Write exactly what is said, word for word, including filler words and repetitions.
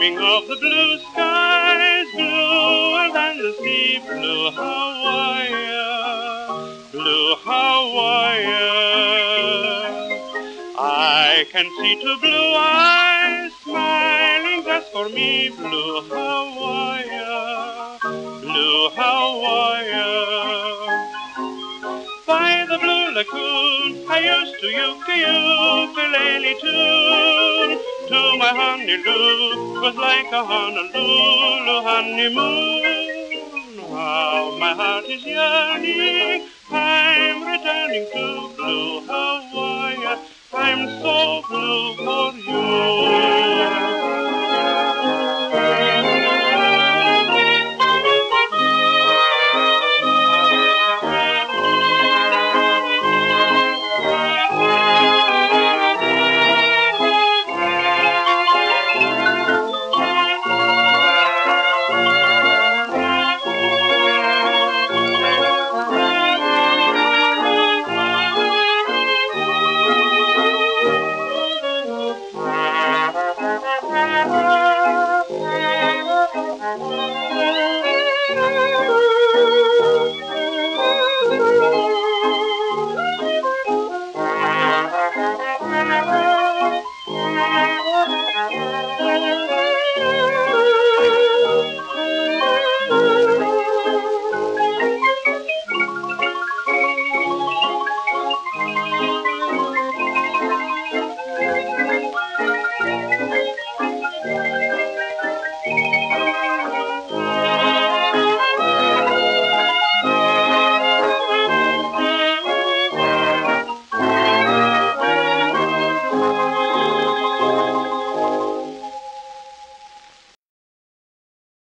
dreaming of the blue skies, bluer than the sea, blue Hawaii, blue Hawaii. I can see two blue eyes smiling just for me, blue Hawaii, blue Hawaii. By the blue lagoon, I used to ukulele tune. To my honey-loo, was like a Honolulu honeymoon. How my heart is yearning, I'm returning to blue Hawaii. I'm so blue for you.